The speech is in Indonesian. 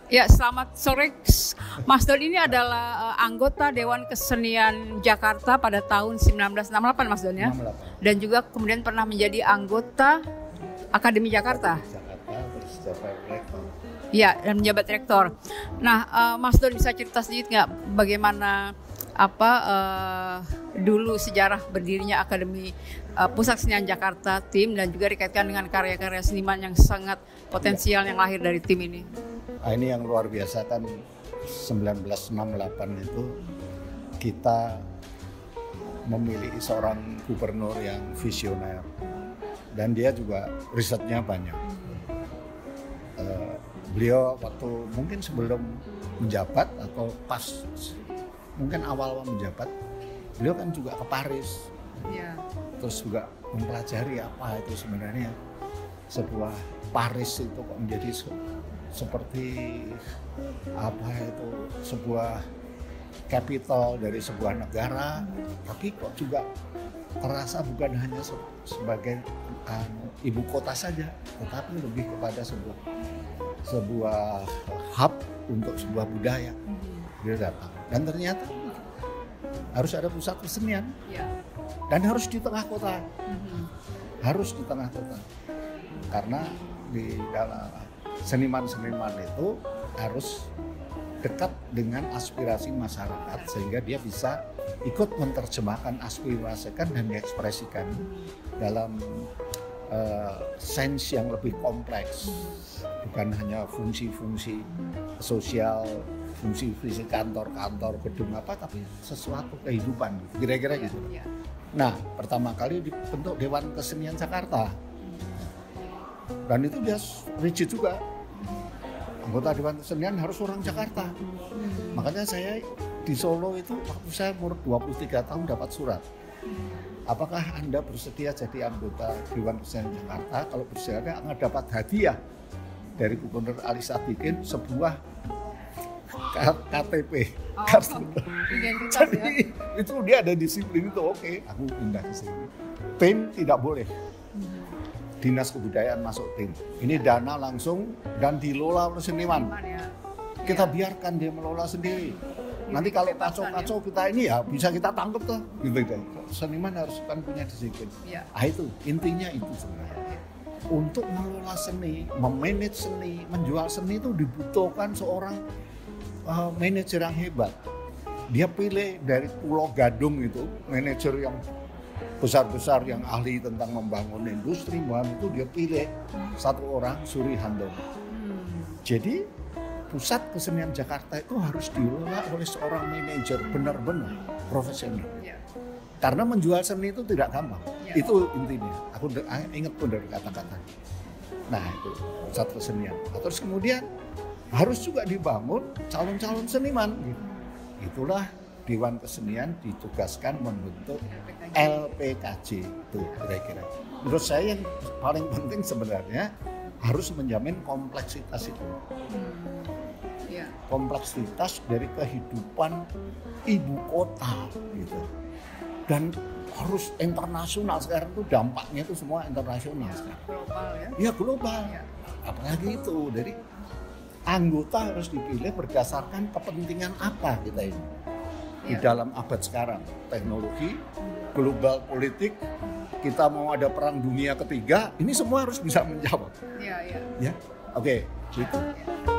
Ya, selamat sore. Mas Don ini adalah anggota Dewan Kesenian Jakarta pada tahun 1968, Mas Don ya. 68. Dan juga kemudian pernah menjadi anggota Akademi Jakarta. Jakarta terus jabat rektor. Ya, dan menjabat rektor. Nah, Mas Don bisa cerita sedikit nggak bagaimana dulu sejarah berdirinya Akademi Pusat Kesenian Jakarta tim dan juga dikaitkan dengan karya-karya seniman yang sangat potensial yang lahir dari tim ini. Nah, ini yang luar biasa kan 1968 itu kita memiliki seorang gubernur yang visioner dan dia juga risetnya banyak. Beliau waktu mungkin sebelum menjabat atau pas mungkin awal menjabat, beliau kan juga ke Paris. Ya. Terus juga mempelajari apa itu sebenarnya sebuah Paris itu kok menjadi seperti apa itu sebuah capital dari sebuah negara, tapi kok juga terasa bukan hanya sebagai ibu kota saja, tetapi lebih kepada sebuah hub untuk sebuah budaya. Dia datang dan ternyata harus ada pusat kesenian dan harus di tengah kota, harus di tengah kota karena di dalam seniman-seniman itu harus dekat dengan aspirasi masyarakat sehingga dia bisa ikut menerjemahkan aspirasikan dan diekspresikan dalam sense yang lebih kompleks, bukan hanya fungsi-fungsi sosial, fungsi-fungsi kantor-kantor, gedung apa, tapi sesuatu kehidupan, kira-kira gitu. Nah, pertama kali dibentuk Dewan Kesenian Jakarta, dan itu dia rigid juga. Anggota Dewan Kesenian harus orang Jakarta. Makanya saya di Solo itu waktu saya umur 23 tahun dapat surat. Apakah Anda bersedia jadi anggota Dewan Kesenian Jakarta? Kalau bersedia, Anda dapat hadiah dari Gubernur Ali Sadikin sebuah KTP. Identitas Jadi ya. itu dia ada disiplin itu, oke, aku pindah ke sini. Tim tidak boleh. Dinas Kebudayaan masuk tim. Ini dana langsung dan dilola oleh seniman. Kita biarkan dia melola sendiri. Nanti kalau kacau-kacau kita ini ya bisa kita tangkap tuh. Gitu. Seniman harus kan punya disiplin. Itu intinya itu sebenarnya. Untuk mengelola seni, memanage seni, menjual seni itu dibutuhkan seorang manajer yang hebat. Dia pilih dari Pulau Gadung itu manajer yang besar-besar yang ahli tentang membangun industri, itu dia pilih satu orang, Suri Handono. Jadi Pusat Kesenian Jakarta itu harus dikelola oleh seorang manajer benar-benar profesional. Karena menjual seni itu tidak gampang. Itu intinya. Aku ingat pun dari kata-kata. Nah itu Pusat Kesenian. Terus kemudian harus juga dibangun calon-calon seniman. Itulah Dewan Kesenian ditugaskan membentuk LPKJ itu kira-kira. Menurut saya yang paling penting sebenarnya harus menjamin kompleksitas itu. Kompleksitas dari kehidupan ibu kota gitu. Dan harus internasional sekarang itu dampaknya itu semua internasional sekarang. Global ya. Ya global. Apalagi itu dari anggota harus dipilih berdasarkan kepentingan apa kita ini. Di dalam abad sekarang, teknologi, global politik, kita mau ada perang dunia ketiga, ini semua harus bisa menjawab. Ya, oke, gitu.